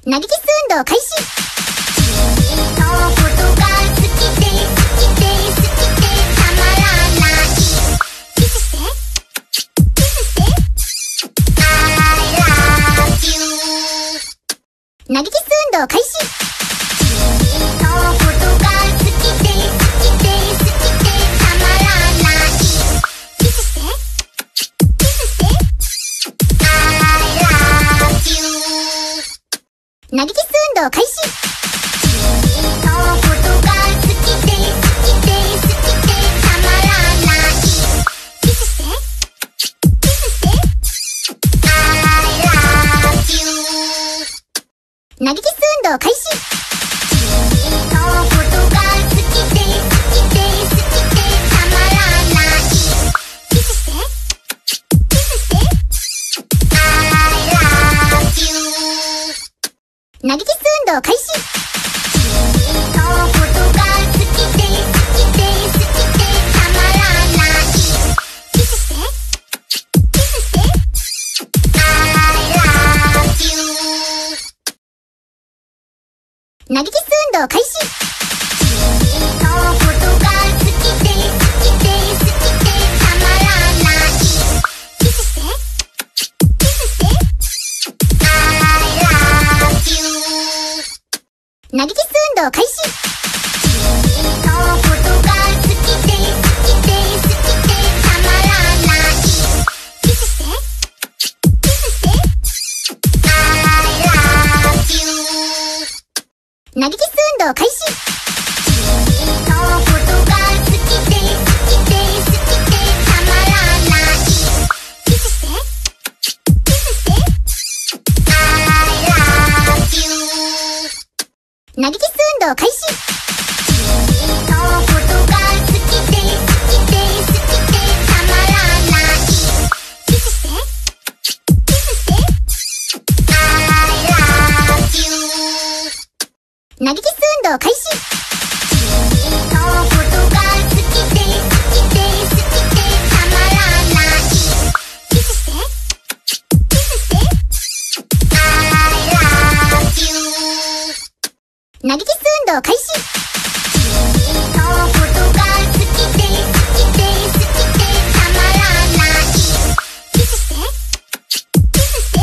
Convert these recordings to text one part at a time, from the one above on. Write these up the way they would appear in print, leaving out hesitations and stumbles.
投げキス運動開始。君のことが好きで好きで好きでたまらない。キスしてキスして I love you。 投げキス運動開始。君のことが好きで好きで好きでたまらない。キスしてキスして I love you。 投げキス運動開始。君のことが好きで好きで好きでたまらない。キスしてキスして I love you。 投げキス運動開始。君のことが好きで好きで好きでたまらない。キスしてキスして I love you。 投げキス運動開始。君のことが好きで好きで好きでたまらない。キスしてキスして I love you。 投げキス運動開始。君のことが好きで好きで好きでたまらない。キスしてキスして I love you。 投げキス運動開始。君のことが好きで好きで好きでたまらない。キスしてキスして I love you。 投げキス運動開始。君のことが好きで好きで好きでたまらない。キスしてキスして I love you。 投げキス運動開始。君のことが好きで好きで好きでたまらない。キスしてキスして I love you。 投げキス運動開始。君のことが好きで好きで好きでたまらない。キスしてキスして I love you。 投げキス運動開始。君のことが好きで好きで好きでたまらない。キスしてキスして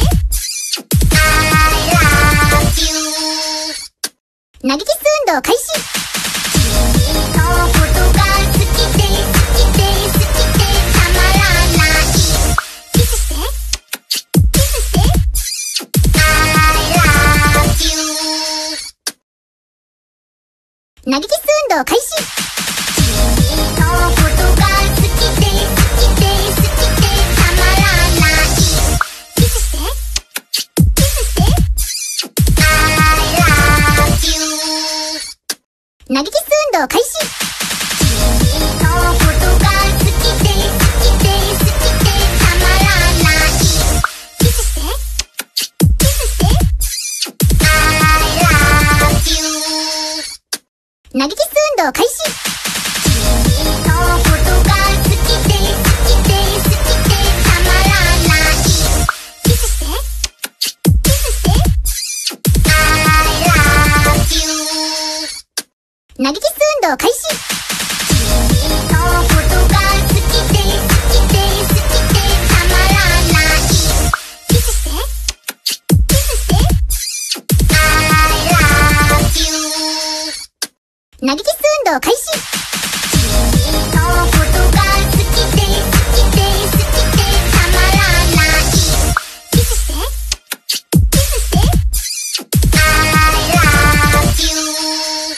I love you。 投げキス運動開始。君のことが好きで好きで好きでたまらない。キスしてキスして I love you。 投げキス運動開始。君のことが好きで好きで好きでたまらない。キスしてキスして I love you。 投げキス運動開始。君のことが好きで好きで好きでたまらない。キスしてキスして I love you。 投げキス運動開始。君のことが好きで好きで好きでたまらない。キスしてキスして I love you。 投げキス運動開始。君のことが好きで好きで好きでたまらない。キスしてキスして I love you。 投げキス運動開始。君のことが好きで好きで好きでたまらない。キスしてキスして I love you。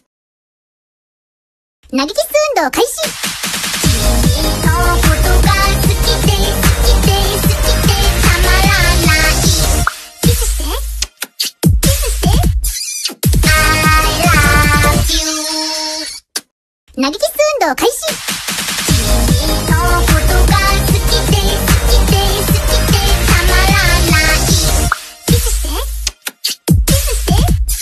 投げキス運動開始。君のことが好きで好きで好きでたまらない。キスしてキスして I love you。 投げキス運動開始。君のことが好きで好きで好きでたまらない。キスしてキスして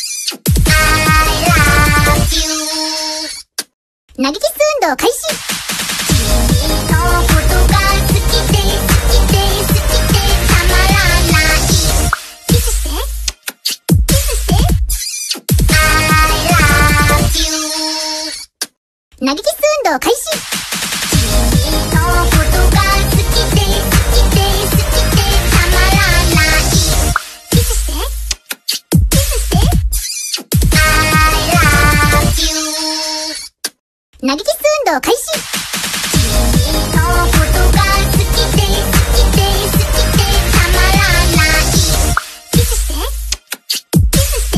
I love you。 投げキス運動開始。君のことが好きで好きで好きでたまらない。キスしてキス投げキス運動開始。君のことが好きで好きで好きでたまらない。キスしてキスして I love you。 投げキス運動開始。君のことが好きで好きで好きでたまらない。キスしてキスして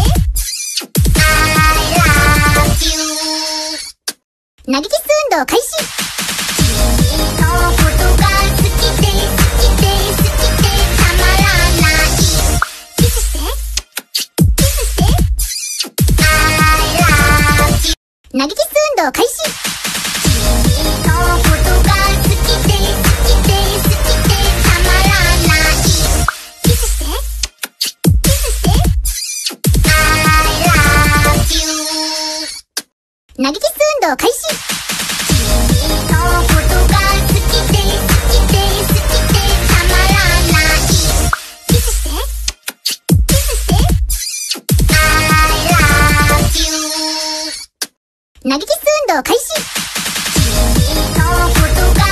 I love you。 投げキス運動開始。君のことが好きで好きで好きでたまらない。キスしてキスして I love you。 投げキス運動開始。君のことが好きで好きで好きでたまらない。キスしてキスして I love you。 投げキス運動開始。君のことが好きで好きで好きでたまらない。キスしてキスして I love you。 投げキス運動開始。君のことが